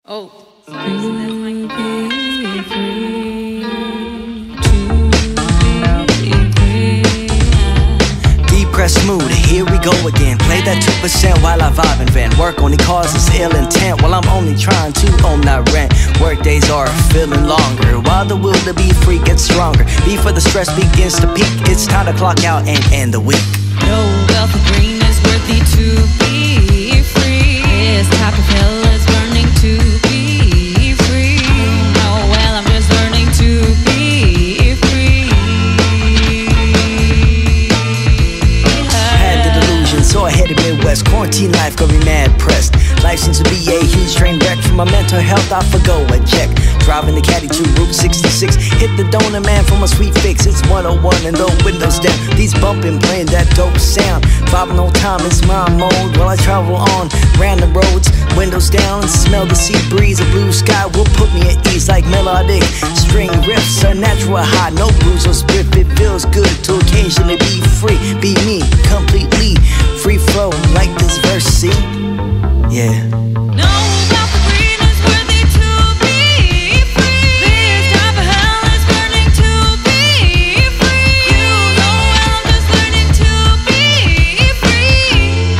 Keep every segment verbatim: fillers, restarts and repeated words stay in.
Oh, sorry, so that's my Be free, to be free. Depressed mood, here we go again. Play that two percent while I vibe and vent. Work only causes ill intent, while I'm only trying to own that rent. Work days are feeling longer, while the will to be free gets stronger. Before the stress begins to peak, it's time to clock out and end the week. No wealth of green is worthy to be free. This type of hell is burning to be free. Oh well, I'm just learning to be free. Had the delusion, so I headed Midwest. Quarantine life got me mad pressed. Life seems to be a huge train wreck. For my mental health, I forgo a check. Driving the caddy to Route sixty-six. Hit the donor man for my sweet fix. It's one oh one and the windows down. These bumping, playing that dope sound. Vibing on time, it's my mode. While I travel on random roads, windows down, and smell the sea breeze. A blue sky will put me at ease like melodic string riffs. A natural high, no blues or spiff. It feels good to occasionally be free. Be me, completely free flow like this verse, see? Yeah. No wealth of green is worthy to be free. This type of hell is burning to be free. You know well, I'm just learning to be free.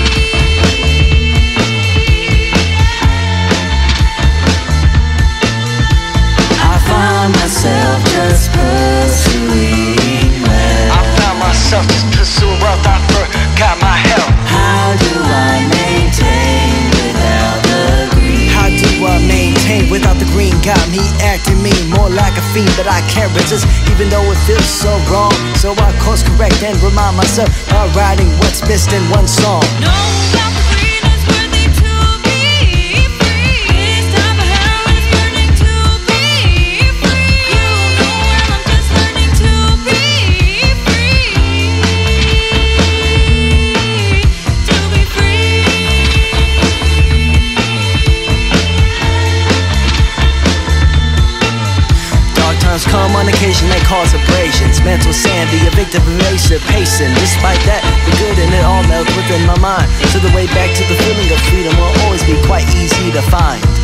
I find myself just pursuing wealth. I found myself just pursuing wealth. I forgot my health. How do I maintain without the green? How do I maintain without the green? Got me acting mean, more like a fiend, but I can't resist, even though it feels so wrong. So I course correct and remind myself by writing what's missed in one song. No wealth of green is worthy to be free. This type of hell is burning to be free. You know well, I'm just learning to be free. To be free. Dark times come on occasion, they cause abrasions. Mental sand, the victim of evasive pacing. Despite that, the good in it all melts within my mind. So the way back to the feeling of freedom will always be quite easy to find.